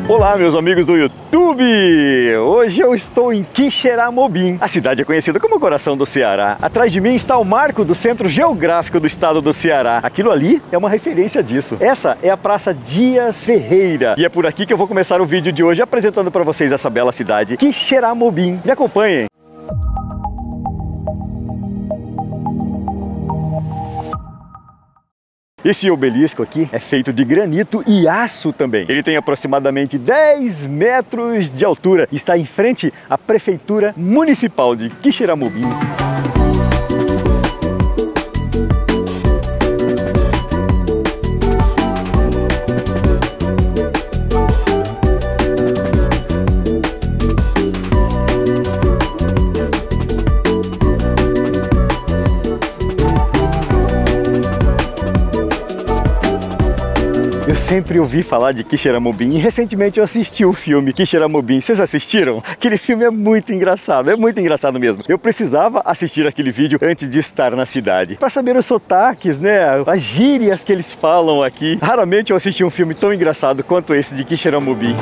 Olá, meus amigos do YouTube! Hoje eu estou em Quixeramobim. A cidade é conhecida como o coração do Ceará. Atrás de mim está o marco do centro geográfico do estado do Ceará. Aquilo ali é uma referência disso. Essa é a Praça Dias Ferreira. E é por aqui que eu vou começar o vídeo de hoje apresentando para vocês essa bela cidade, Quixeramobim. Me acompanhem! Esse obelisco aqui é feito de granito e aço também. Ele tem aproximadamente 10 metros de altura e está em frente à Prefeitura Municipal de Quixeramobim. Eu sempre ouvi falar de Quixeramobim e recentemente eu assisti o filme Quixeramobim. Vocês assistiram? Aquele filme é muito engraçado mesmo. Eu precisava assistir aquele vídeo antes de estar na cidade, para saber os sotaques, né? As gírias que eles falam aqui. Raramente eu assisti um filme tão engraçado quanto esse de Quixeramobim.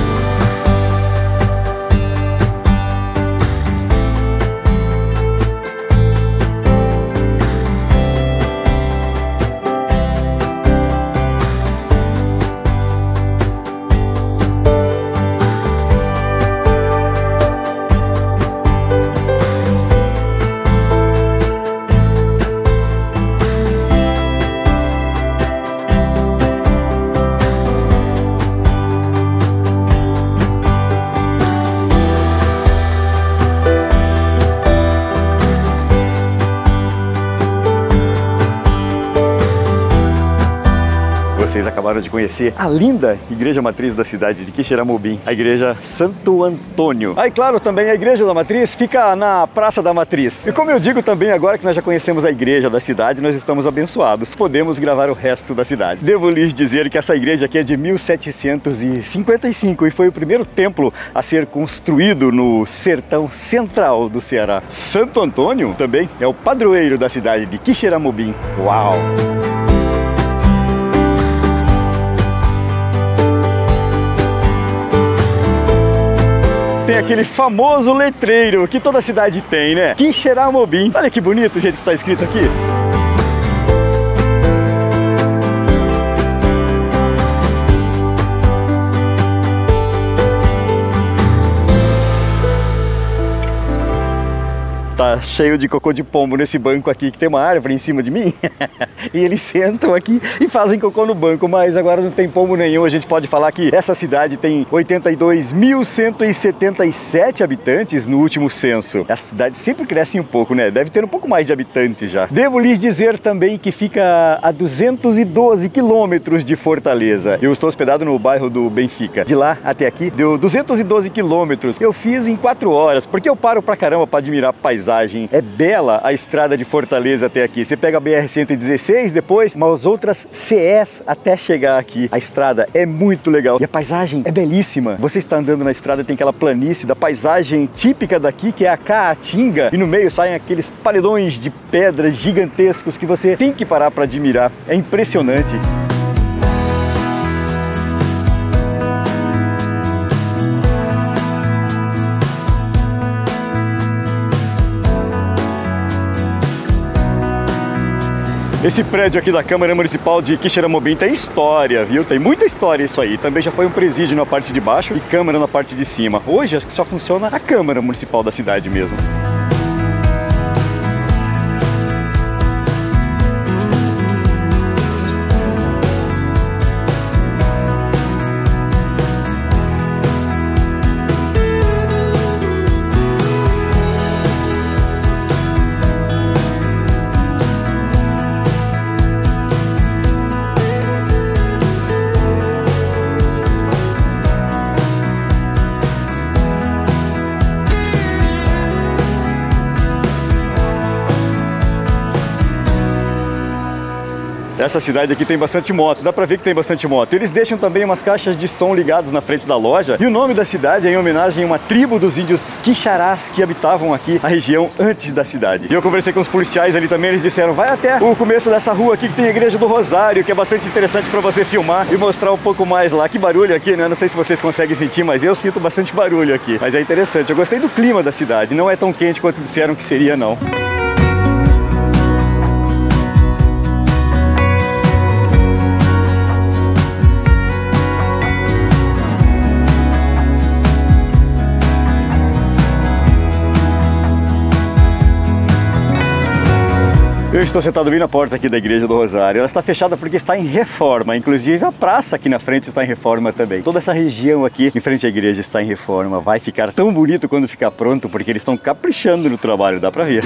Vocês acabaram de conhecer a linda igreja matriz da cidade de Quixeramobim, a igreja Santo Antônio. Aí, claro, também a igreja da matriz fica na Praça da Matriz. E como eu digo também, agora que nós já conhecemos a igreja da cidade, nós estamos abençoados. Podemos gravar o resto da cidade. Devo lhes dizer que essa igreja aqui é de 1755 e foi o primeiro templo a ser construído no sertão central do Ceará. Santo Antônio também é o padroeiro da cidade de Quixeramobim. Uau! Tem aquele famoso letreiro que toda cidade tem, né? Quixeramobim. Olha que bonito o jeito que tá escrito aqui. Tá cheio de cocô de pombo nesse banco aqui, que tem uma árvore em cima de mim. E eles sentam aqui e fazem cocô no banco, mas agora não tem pombo nenhum. A gente pode falar que essa cidade tem 82.177 habitantes no último censo. Essa cidade sempre cresce um pouco, né? Deve ter um pouco mais de habitantes já. Devo lhes dizer também que fica a 212 quilômetros de Fortaleza. Eu estou hospedado no bairro do Benfica. De lá até aqui deu 212 quilômetros. Eu fiz em 4 horas, porque eu paro pra caramba pra admirar a paisagem. É bela a estrada de Fortaleza até aqui. Você pega a BR-116, depois umas outras CEs até chegar aqui. A estrada é muito legal e a paisagem é belíssima. Você está andando na estrada, tem aquela planície da paisagem típica daqui, que é a Caatinga, e no meio saem aqueles paredões de pedras gigantescos que você tem que parar para admirar. É impressionante. Esse prédio aqui da Câmara Municipal de Quixeramobim tem história, viu? Tem muita história isso aí. Também já foi um presídio na parte de baixo e Câmara na parte de cima. Hoje acho que só funciona a Câmara Municipal da cidade mesmo. Essa cidade aqui tem bastante moto, dá pra ver que tem bastante moto. Eles deixam também umas caixas de som ligadas na frente da loja. E o nome da cidade é em homenagem a uma tribo dos índios Quixarás que habitavam aqui a região antes da cidade. E eu conversei com os policiais ali também, eles disseram, vai até o começo dessa rua aqui que tem a Igreja do Rosário, que é bastante interessante pra você filmar e mostrar um pouco mais lá. Que barulho aqui, né? Não sei se vocês conseguem sentir, mas eu sinto bastante barulho aqui. Mas é interessante, eu gostei do clima da cidade, não é tão quente quanto disseram que seria, não. Eu estou sentado bem na porta aqui da Igreja do Rosário. Ela está fechada porque está em reforma. Inclusive a praça aqui na frente está em reforma também. Toda essa região aqui em frente à igreja está em reforma. Vai ficar tão bonito quando ficar pronto, porque eles estão caprichando no trabalho, dá pra ver.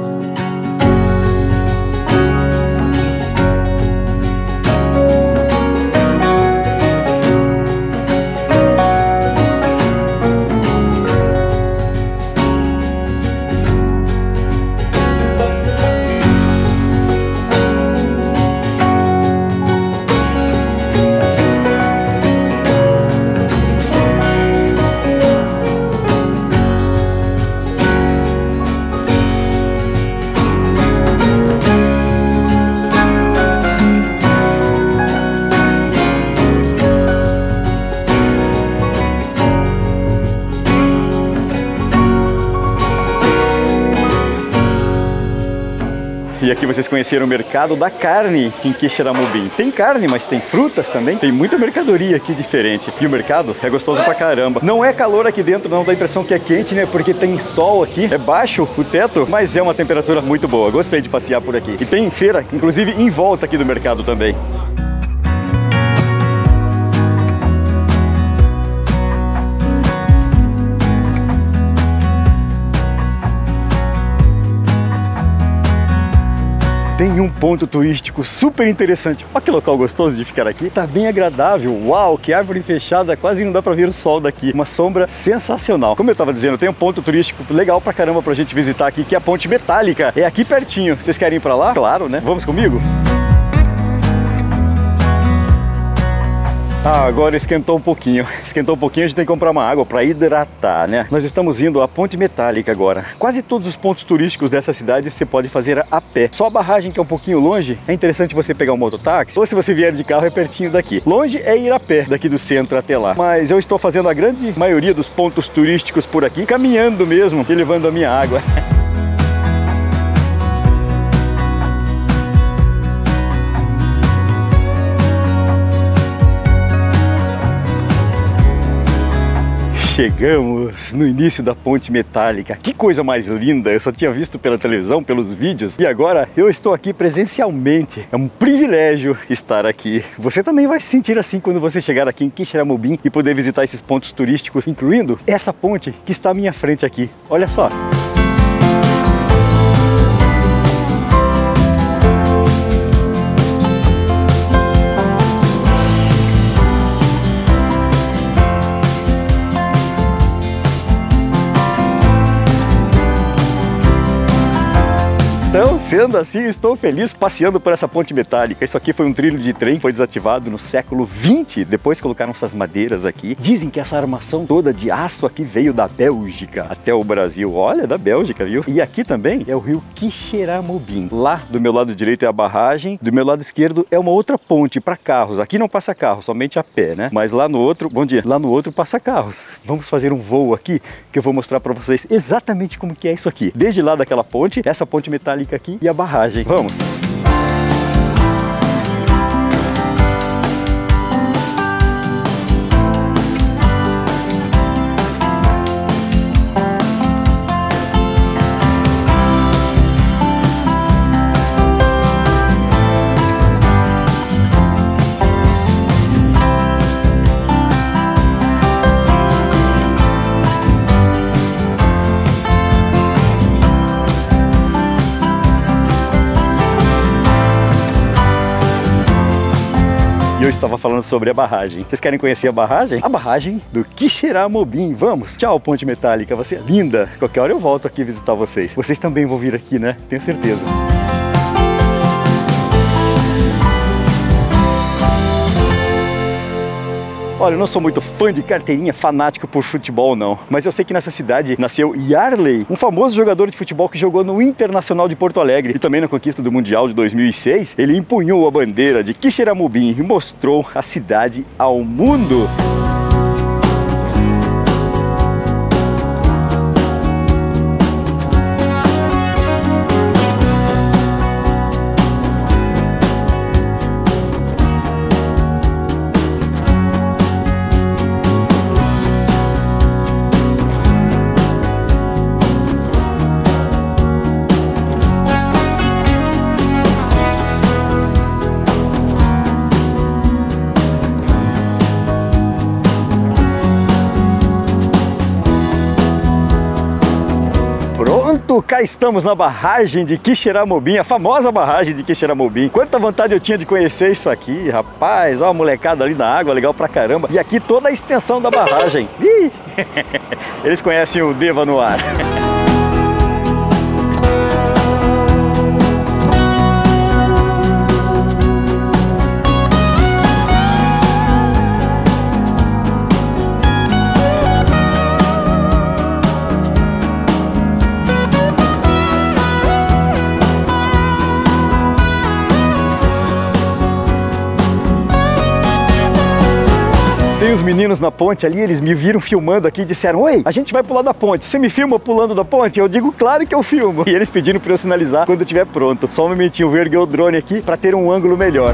E aqui vocês conheceram o mercado da carne em Quixeramobim. Tem carne, mas tem frutas também. Tem muita mercadoria aqui diferente. E o mercado é gostoso pra caramba. Não é calor aqui dentro, não dá a impressão que é quente, né? Porque tem sol aqui. É baixo o teto, mas é uma temperatura muito boa. Gostei de passear por aqui. E tem feira, inclusive, em volta aqui do mercado também. Tem um ponto turístico super interessante. Olha que local gostoso de ficar aqui. Tá bem agradável. Uau, que árvore fechada. Quase não dá pra ver o sol daqui. Uma sombra sensacional. Como eu tava dizendo, tem um ponto turístico legal pra caramba pra gente visitar aqui, que é a Ponte Metálica. É aqui pertinho. Vocês querem ir pra lá? Claro, né? Vamos comigo? Ah, agora esquentou um pouquinho. Esquentou um pouquinho, a gente tem que comprar uma água para hidratar, né? Nós estamos indo à Ponte Metálica agora. Quase todos os pontos turísticos dessa cidade você pode fazer a pé. Só a barragem, que é um pouquinho longe, é interessante você pegar um mototáxi, ou se você vier de carro é pertinho daqui. Longe é ir a pé, daqui do centro até lá. Mas eu estou fazendo a grande maioria dos pontos turísticos por aqui, caminhando mesmo e levando a minha água. Chegamos no início da Ponte Metálica. Que coisa mais linda! Eu só tinha visto pela televisão, pelos vídeos, e agora eu estou aqui presencialmente. É um privilégio estar aqui. Você também vai se sentir assim quando você chegar aqui em Quixeramobim e poder visitar esses pontos turísticos, incluindo essa ponte que está à minha frente aqui. Olha só! Então, sendo assim, estou feliz passeando por essa ponte metálica. Isso aqui foi um trilho de trem, foi desativado no século XX. Depois colocaram essas madeiras aqui. Dizem que essa armação toda de aço aqui veio da Bélgica até o Brasil. Olha, da Bélgica, viu? E aqui também é o rio Quixeramobim. Lá do meu lado direito é a barragem, do meu lado esquerdo é uma outra ponte para carros. Aqui não passa carro, somente a pé, né? Mas lá no outro, bom dia, lá no outro passa carros. Vamos fazer um voo aqui que eu vou mostrar para vocês exatamente como que é isso aqui. Desde lá daquela ponte, essa ponte metálica aqui e a barragem. Vamos! E eu estava falando sobre a barragem. Vocês querem conhecer a barragem? A barragem do Quixeramobim. Vamos! Tchau, Ponte Metálica. Você é linda. Qualquer hora eu volto aqui visitar vocês. Vocês também vão vir aqui, né? Tenho certeza. Olha, eu não sou muito fã de carteirinha, fanático por futebol não, mas eu sei que nessa cidade nasceu Yarley, um famoso jogador de futebol que jogou no Internacional de Porto Alegre e também na conquista do Mundial de 2006. Ele empunhou a bandeira de Quixeramobim e mostrou a cidade ao mundo. Pronto, cá estamos na barragem de Quixeramobim, a famosa barragem de Quixeramobim. Quanta vontade eu tinha de conhecer isso aqui, rapaz. Ó, a molecada ali na água, legal pra caramba. E aqui toda a extensão da barragem. Ih! Eles conhecem o Deva no ar. Tem os meninos na ponte ali, eles me viram filmando aqui e disseram: oi, a gente vai pular da ponte, você me filma pulando da ponte? Eu digo: claro que eu filmo. E eles pediram para eu sinalizar quando eu estiver pronto. Só um momentinho, vou erguer o drone aqui para ter um ângulo melhor.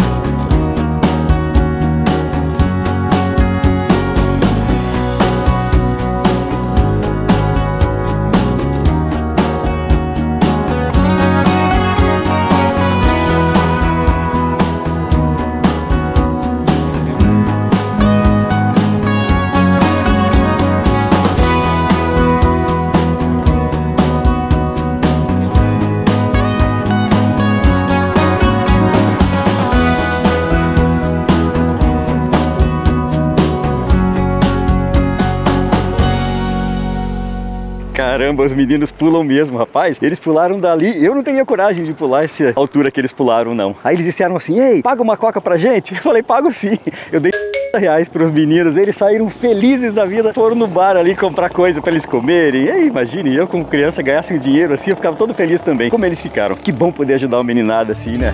Caramba, os meninos pulam mesmo, rapaz. Eles pularam dali. Eu não teria coragem de pular essa altura que eles pularam, não. Aí eles disseram assim: ei, paga uma coca pra gente? Eu falei: pago sim. Eu dei R$30 pros meninos. Eles saíram felizes da vida. Foram no bar ali comprar coisa pra eles comerem. E aí, imagine, eu como criança ganhasse o dinheiro assim, eu ficava todo feliz também. Como eles ficaram. Que bom poder ajudar uma meninada assim, né?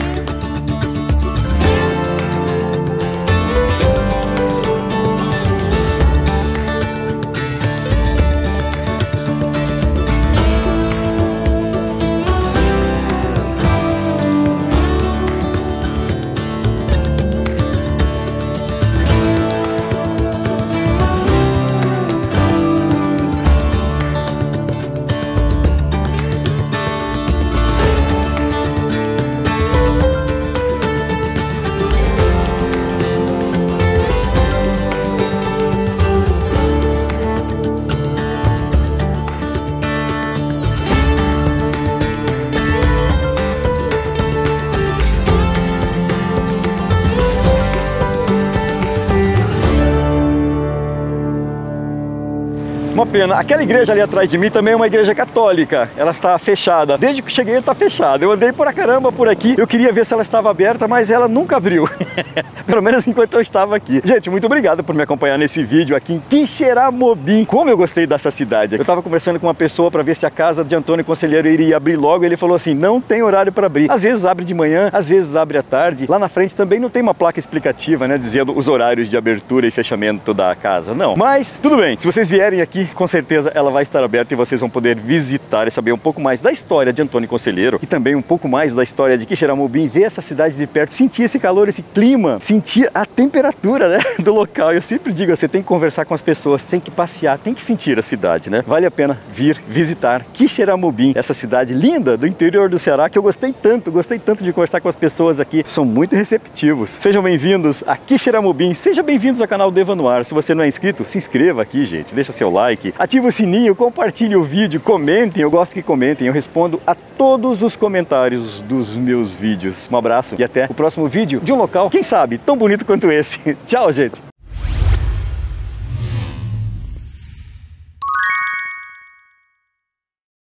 Uma pena. Aquela igreja ali atrás de mim também é uma igreja católica. Ela está fechada. Desde que cheguei, ela está fechada. Eu andei por caramba por aqui. Eu queria ver se ela estava aberta, mas ela nunca abriu. Pelo menos enquanto eu estava aqui. Gente, muito obrigado por me acompanhar nesse vídeo aqui em Quixeramobim. Como eu gostei dessa cidade. Eu estava conversando com uma pessoa para ver se a casa de Antônio Conselheiro iria abrir logo. Ele falou assim: não tem horário para abrir. Às vezes abre de manhã, às vezes abre à tarde. Lá na frente também não tem uma placa explicativa, né, dizendo os horários de abertura e fechamento da casa. Não. Mas tudo bem. Se vocês vierem aqui, com certeza ela vai estar aberta e vocês vão poder visitar e saber um pouco mais da história de Antônio Conselheiro e também um pouco mais da história de Quixeramobim, ver essa cidade de perto, sentir esse calor, esse clima, sentir a temperatura, né, do local. Eu sempre digo, você tem que conversar com as pessoas, tem que passear, tem que sentir a cidade, né? Vale a pena vir visitar Quixeramobim, essa cidade linda do interior do Ceará que eu gostei tanto de conversar com as pessoas aqui. São muito receptivos. Sejam bem-vindos a Quixeramobim, sejam bem-vindos ao canal Deva no Ar. Se você não é inscrito, se inscreva aqui, gente, deixa seu like, ativa o sininho, compartilhe o vídeo, comentem, eu gosto que comentem, eu respondo a todos os comentários dos meus vídeos. Um abraço e até o próximo vídeo de um local, quem sabe, tão bonito quanto esse. Tchau, gente!